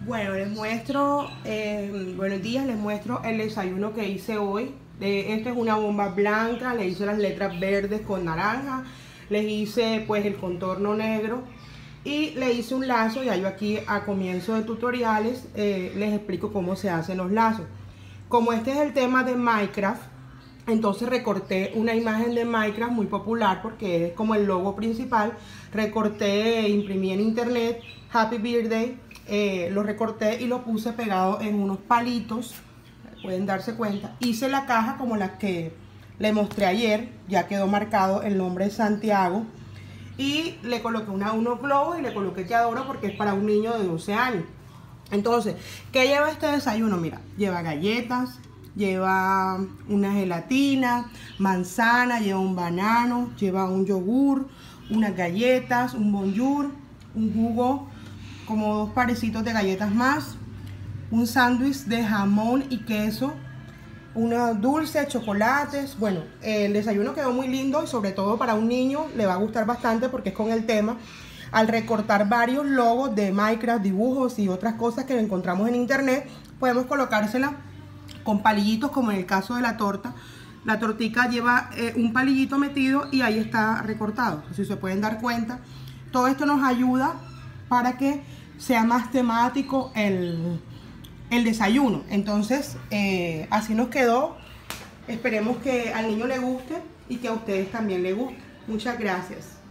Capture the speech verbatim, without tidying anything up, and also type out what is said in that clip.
Bueno, les muestro, eh, buenos días, les muestro el desayuno que hice hoy. Eh, esta es una bomba blanca, le hice las letras verdes con naranja, les hice pues el contorno negro y le hice un lazo. Ya yo aquí a comienzo de tutoriales eh, les explico cómo se hacen los lazos. Como este es el tema de Minecraft, entonces recorté una imagen de Minecraft muy popular porque es como el logo principal. Recorté, imprimí en internet Happy Birthday, eh, lo recorté y lo puse pegado en unos palitos, pueden darse cuenta. Hice la caja como la que le mostré ayer, ya quedó marcado el nombre de Santiago. Y le coloqué una, unos globos y le coloqué Te adoro porque es para un niño de doce años. Entonces, ¿qué lleva este desayuno? Mira, lleva galletas, lleva una gelatina, manzana, lleva un banano, lleva un yogur, unas galletas, un bonjour, un jugo, como dos parecitos de galletas más, un sándwich de jamón y queso, unos dulces, chocolates. Bueno, el desayuno quedó muy lindo y sobre todo para un niño le va a gustar bastante porque es con el tema. Al recortar varios logos de Minecraft, dibujos y otras cosas que encontramos en internet, podemos colocársela con palillitos, como en el caso de la torta. La tortica lleva eh, un palillito metido y ahí está recortado. Si se pueden dar cuenta, todo esto nos ayuda para que sea más temático el, el desayuno. Entonces, eh, así nos quedó. Esperemos que al niño le guste y que a ustedes también les guste. Muchas gracias.